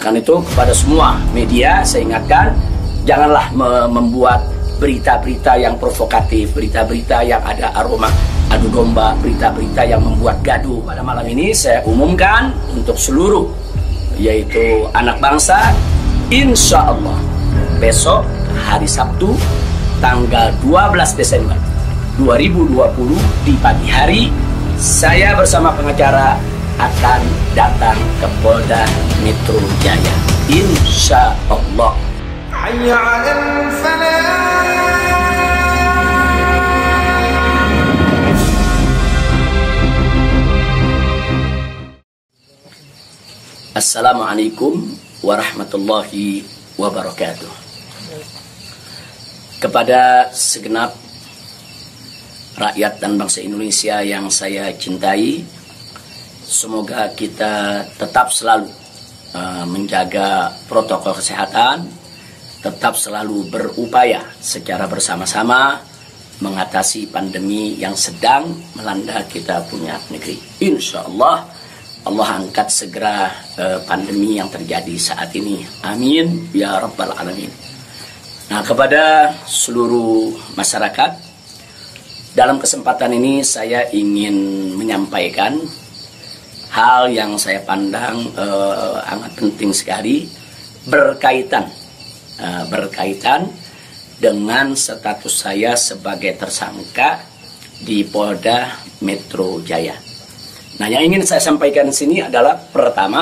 karena itu kepada semua media saya ingatkan, janganlah membuat berita-berita yang provokatif, berita-berita yang ada aroma adu domba, berita-berita yang membuat gaduh. Pada malam ini saya umumkan untuk seluruh, yaitu anak bangsa, insya Allah besok hari Sabtu tanggal 12 Desember 2020 di pagi hari, saya bersama pengacara akan datang ke Polda Metro Jaya, insya Allah. Assalamualaikum warahmatullahi wabarakatuh. Kepada segenap rakyat dan bangsa Indonesia yang saya cintai, semoga kita tetap selalu menjaga protokol kesehatan, tetap selalu berupaya secara bersama-sama mengatasi pandemi yang sedang melanda kita punya negeri. Insya Allah, Allah angkat segera pandemi yang terjadi saat ini. Amin ya rabbal alamin. Nah, kepada seluruh masyarakat, dalam kesempatan ini saya ingin menyampaikan hal yang saya pandang sangat penting sekali berkaitan dengan status saya sebagai tersangka di Polda Metro Jaya. Nah, yang ingin saya sampaikan di sini adalah pertama,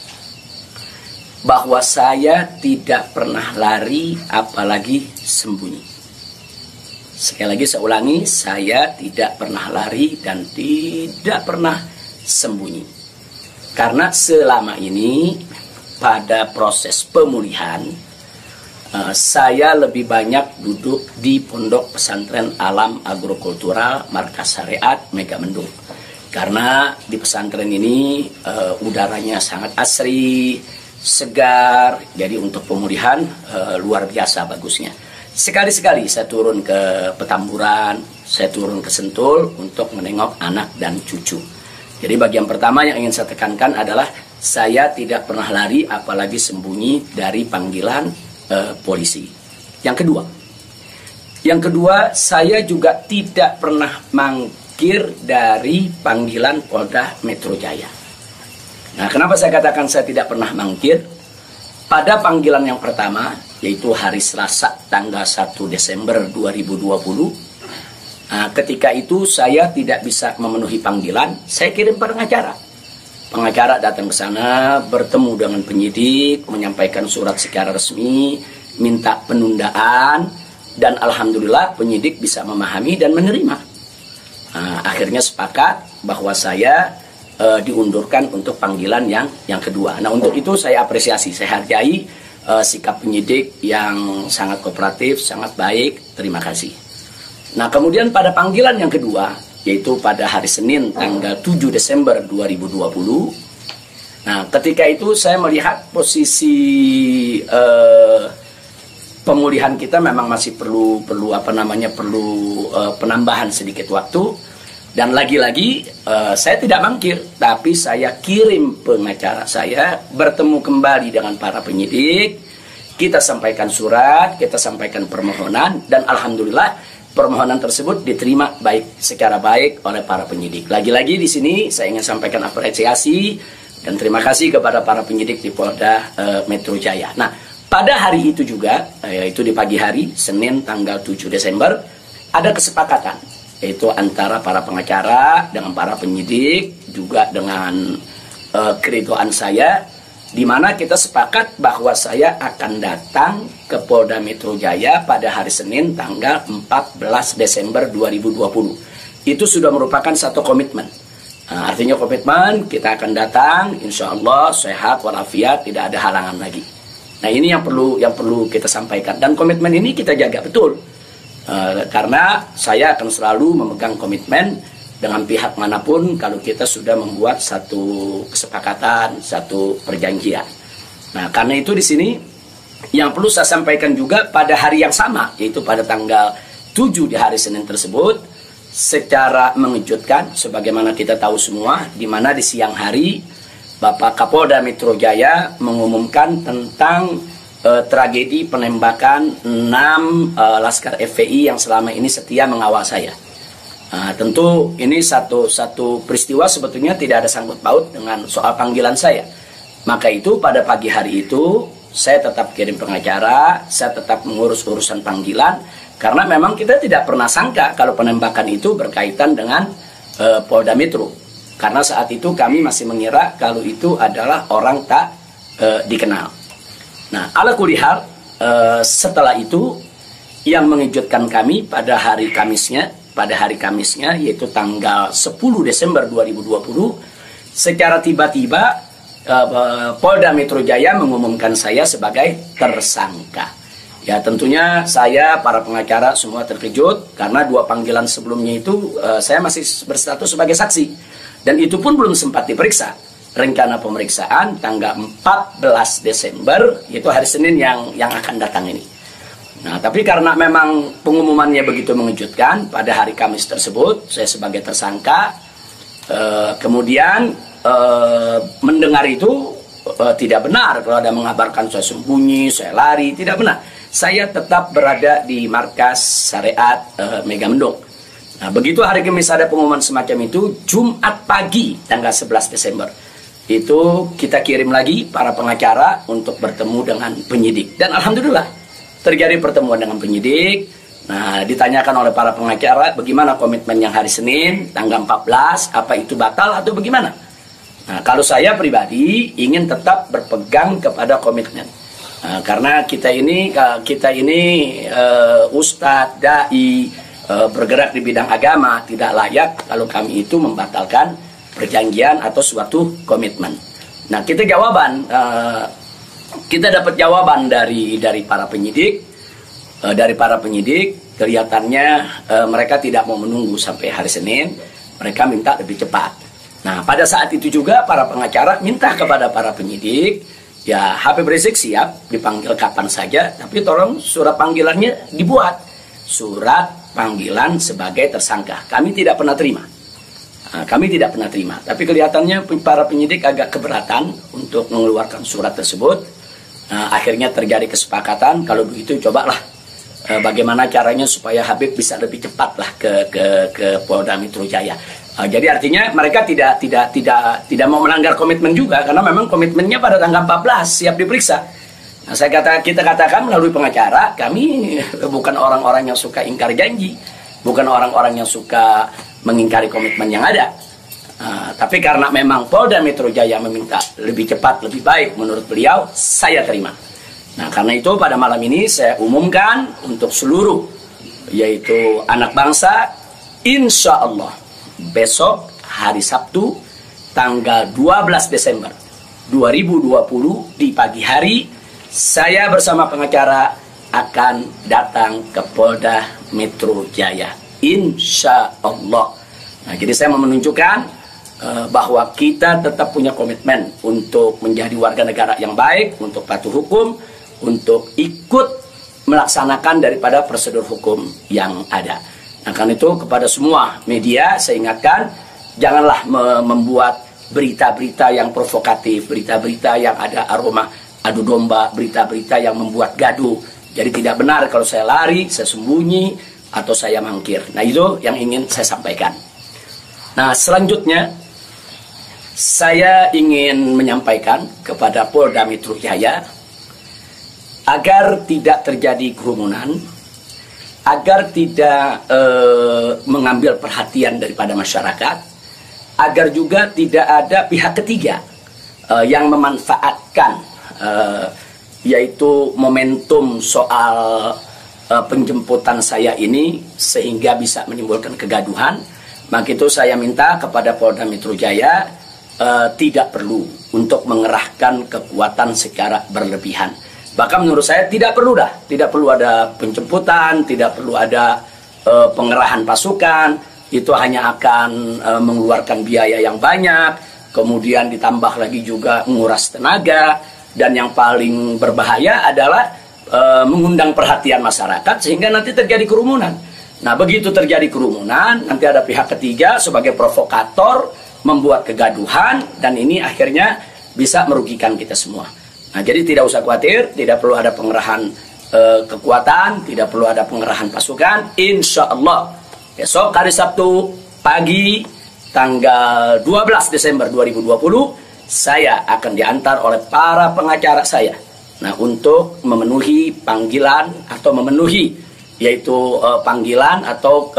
bahwa saya tidak pernah lari apalagi sembunyi. Sekali lagi saya ulangi, saya tidak pernah lari dan tidak pernah sembunyi. Karena selama ini pada proses pemulihan, saya lebih banyak duduk di Pondok Pesantren Alam Agrokultural Markas Syariat Megamendung. Karena di pesantren ini udaranya sangat asri, segar, jadi untuk pemulihan luar biasa bagusnya. Sekali-sekali saya turun ke Petamburan, saya turun ke Sentul untuk menengok anak dan cucu. Jadi bagian pertama yang ingin saya tekankan adalah saya tidak pernah lari apalagi sembunyi dari panggilan polisi. Yang kedua, saya juga tidak pernah mangkir dari panggilan Polda Metro Jaya. Nah, kenapa saya katakan saya tidak pernah mangkir? Pada panggilan yang pertama, yaitu hari Selasa tanggal 1 Desember 2020, ketika itu saya tidak bisa memenuhi panggilan, saya kirim pengacara. Pengacara datang ke sana, bertemu dengan penyidik, menyampaikan surat secara resmi, minta penundaan, dan alhamdulillah penyidik bisa memahami dan menerima. Akhirnya sepakat bahwa saya diundurkan untuk panggilan yang kedua. Nah, untuk itu saya apresiasi, saya hargai sikap penyidik yang sangat kooperatif, sangat baik, terima kasih. Nah, kemudian pada panggilan yang kedua, yaitu pada hari Senin tanggal 7 Desember 2020. Nah, ketika itu saya melihat posisi pemulihan kita memang masih perlu penambahan sedikit waktu. Dan lagi-lagi saya tidak mangkir, tapi saya kirim pengacara saya bertemu kembali dengan para penyidik. Kita sampaikan surat, kita sampaikan permohonan, dan alhamdulillah permohonan tersebut diterima secara baik oleh para penyidik. Lagi-lagi di sini saya ingin sampaikan apresiasi dan terima kasih kepada para penyidik di Polda Metro Jaya. Nah, pada hari itu juga, yaitu di pagi hari, Senin tanggal 7 Desember, ada kesepakatan, yaitu antara para pengacara dengan para penyidik, juga dengan keridoan saya, di mana kita sepakat bahwa saya akan datang ke Polda Metro Jaya pada hari Senin tanggal 14 Desember 2020. Itu sudah merupakan satu komitmen. Artinya komitmen, kita akan datang, insya Allah sehat walafiat, tidak ada halangan lagi. Nah, ini yang perlu kita sampaikan, dan komitmen ini kita jaga betul. Karena saya akan selalu memegang komitmen dengan pihak manapun kalau kita sudah membuat satu kesepakatan, satu perjanjian. Nah, karena itu di sini yang perlu saya sampaikan juga pada hari yang sama, yaitu pada tanggal 7 di hari Senin tersebut, secara mengejutkan, sebagaimana kita tahu semua, di mana di siang hari Bapak Kapolda Metro Jaya mengumumkan tentang tragedi penembakan 6 Laskar FPI yang selama ini setia mengawal saya. Tentu ini satu peristiwa sebetulnya tidak ada sangkut paut dengan soal panggilan saya. Maka itu pada pagi hari itu saya tetap kirim pengacara, saya tetap mengurus urusan panggilan, karena memang kita tidak pernah sangka kalau penembakan itu berkaitan dengan Polda Metro. Karena saat itu kami masih mengira kalau itu adalah orang tak dikenal. Nah, ala kulihal, setelah itu yang mengejutkan kami pada hari Kamisnya, yaitu tanggal 10 Desember 2020, secara tiba-tiba Polda Metro Jaya mengumumkan saya sebagai tersangka. Ya, tentunya saya, para pengacara semua terkejut karena 2 panggilan sebelumnya itu saya masih berstatus sebagai saksi, dan itu pun belum sempat diperiksa. Rencana pemeriksaan tanggal 14 Desember, yaitu hari Senin yang akan datang ini. Nah, tapi karena memang pengumumannya begitu mengejutkan, pada hari Kamis tersebut saya sebagai tersangka, kemudian mendengar itu tidak benar kalau ada mengabarkan saya sembunyi, saya lari, tidak benar. Saya tetap berada di markas syariat Megamendung. Nah, begitu hari Kamis ada pengumuman semacam itu, Jumat pagi tanggal 11 Desember itu kita kirim lagi para pengacara untuk bertemu dengan penyidik, dan alhamdulillah terjadi pertemuan dengan penyidik. Nah, ditanyakan oleh para pengacara bagaimana komitmen yang hari Senin tanggal 14, apa itu batal atau bagaimana. Nah, kalau saya pribadi ingin tetap berpegang kepada komitmen. Nah, karena kita ini ustadz, dai, bergerak di bidang agama, tidak layak kalau kami itu membatalkan perjanjian atau suatu komitmen. Nah, kita dapat jawaban dari para penyidik. Kelihatannya mereka tidak mau menunggu sampai hari Senin, mereka minta lebih cepat. Nah, pada saat itu juga para pengacara minta kepada para penyidik, ya Habib Rizik siap dipanggil kapan saja, tapi tolong surat panggilannya dibuat. Surat panggilan sebagai tersangka. Kami tidak pernah terima. Tapi kelihatannya para penyidik agak keberatan untuk mengeluarkan surat tersebut. Nah, akhirnya terjadi kesepakatan, kalau begitu cobalah bagaimana caranya supaya Habib bisa lebih cepatlah ke Polda Metro Jaya. Jadi artinya mereka tidak mau melanggar komitmen juga, karena memang komitmennya pada tanggal 14 siap diperiksa. Nah, kita katakan melalui pengacara, kami bukan orang-orang yang suka ingkar janji, bukan orang-orang yang suka mengingkari komitmen yang ada. Tapi karena memang Polda Metro Jaya meminta lebih cepat, lebih baik menurut beliau, saya terima. Nah, karena itu pada malam ini saya umumkan untuk seluruh, yaitu anak bangsa, insya Allah besok hari Sabtu tanggal 12 Desember 2020 di pagi hari, saya bersama pengacara akan datang ke Polda Metro Jaya, insya Allah. Nah, jadi saya mau menunjukkan bahwa kita tetap punya komitmen untuk menjadi warga negara yang baik, untuk patuh hukum, untuk ikut melaksanakan daripada prosedur hukum yang ada. Nah, karena itu kepada semua media saya ingatkan, janganlah membuat berita-berita yang provokatif, berita-berita yang ada aroma adu domba, berita-berita yang membuat gaduh. Jadi tidak benar kalau saya lari, saya sembunyi, atau saya mangkir. Nah, itu yang ingin saya sampaikan. Nah, selanjutnya saya ingin menyampaikan kepada Polda Metro Jaya agar tidak terjadi kerumunan, agar tidak mengambil perhatian daripada masyarakat, agar juga tidak ada pihak ketiga yang memanfaatkan yaitu momentum soal penjemputan saya ini sehingga bisa menimbulkan kegaduhan. Maka itu saya minta kepada Polda Metro Jaya tidak perlu untuk mengerahkan kekuatan secara berlebihan. Bahkan menurut saya tidak perlu ada penjemputan, tidak perlu ada pengerahan pasukan. Itu hanya akan mengeluarkan biaya yang banyak, kemudian ditambah lagi juga menguras tenaga, dan yang paling berbahaya adalah mengundang perhatian masyarakat sehingga nanti terjadi kerumunan. Nah, begitu terjadi kerumunan, nanti ada pihak ketiga sebagai provokator membuat kegaduhan, dan ini akhirnya bisa merugikan kita semua. Nah, jadi tidak usah khawatir, tidak perlu ada pengerahan kekuatan, tidak perlu ada pengerahan pasukan. Insya Allah besok hari Sabtu pagi tanggal 12 Desember 2020 saya akan diantar oleh para pengacara saya. Nah, untuk memenuhi panggilan atau memenuhi yaitu panggilan atau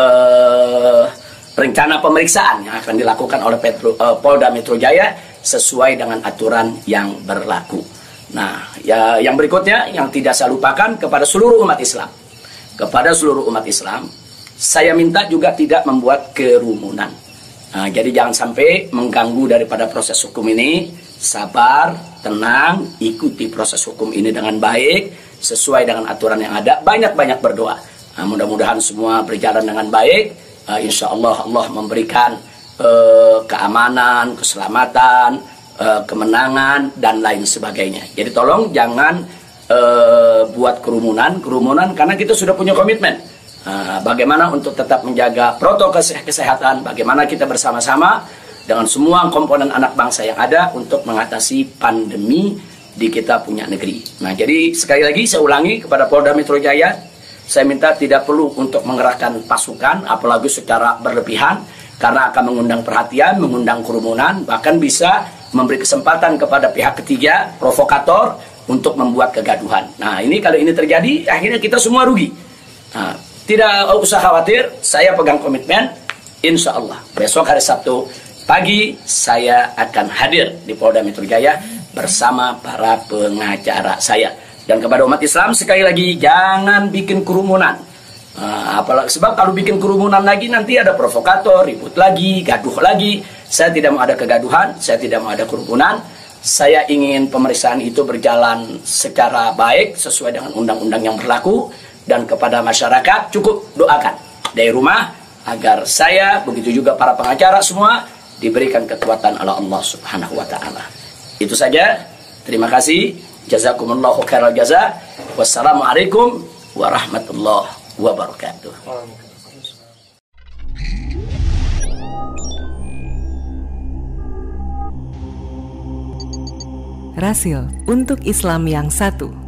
rencana pemeriksaan yang akan dilakukan oleh Polda Metro Jaya sesuai dengan aturan yang berlaku. Nah, ya, yang berikutnya yang tidak saya lupakan kepada seluruh umat Islam. Kepada seluruh umat Islam, saya minta juga tidak membuat kerumunan. Nah, jadi jangan sampai mengganggu daripada proses hukum ini. Sabar, tenang, ikuti proses hukum ini dengan baik, sesuai dengan aturan yang ada. Banyak-banyak berdoa. Nah, mudah-mudahan semua berjalan dengan baik. Insya Allah Allah memberikan keamanan, keselamatan, kemenangan dan lain sebagainya. Jadi tolong jangan buat kerumunan karena kita sudah punya komitmen. Bagaimana untuk tetap menjaga protokol kesehatan, bagaimana kita bersama-sama dengan semua komponen anak bangsa yang ada untuk mengatasi pandemi di kita punya negeri. Nah, jadi sekali lagi saya ulangi kepada Polda Metro Jaya, saya minta tidak perlu untuk mengerahkan pasukan apalagi secara berlebihan karena akan mengundang perhatian, mengundang kerumunan, bahkan bisa memberi kesempatan kepada pihak ketiga, provokator, untuk membuat kegaduhan. Nah, ini kalau ini terjadi, akhirnya kita semua rugi. Nah, tidak usah khawatir, saya pegang komitmen, insya Allah. Besok hari Sabtu pagi, saya akan hadir di Polda Metro Jaya bersama para pengacara saya. Dan kepada umat Islam, sekali lagi, jangan bikin kerumunan. Apalagi sebab kalau bikin kerumunan lagi nanti ada provokator, ribut lagi, gaduh lagi. Saya tidak mau ada kegaduhan, saya tidak mau ada kerumunan. Saya ingin pemeriksaan itu berjalan secara baik sesuai dengan undang-undang yang berlaku, dan kepada masyarakat cukup doakan dari rumah agar saya, begitu juga para pengacara semua, diberikan kekuatan oleh Allah Subhanahu wa taala. Itu saja. Terima kasih. Jazakumullahu khairal jaza. Wassalamualaikum warahmatullahi wabarakatuh. Rasil untuk Islam yang satu.